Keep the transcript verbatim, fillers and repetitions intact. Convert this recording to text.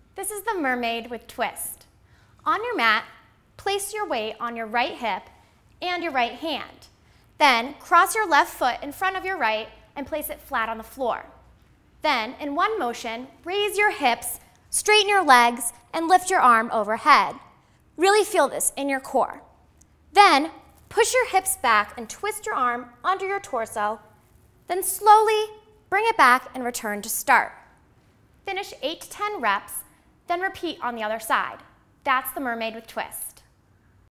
This is the Mermaid with twist. On your mat, place your weight on your right hip and your right hand. Then cross your left foot in front of your right and place it flat on the floor. Then, in one motion, raise your hips, straighten your legs, and lift your arm overhead. Really feel this in your core. Then, push your hips back and twist your arm under your torso. Then slowly bring it back and return to start. Finish eight to ten reps, then repeat on the other side. That's the Mermaid with twist.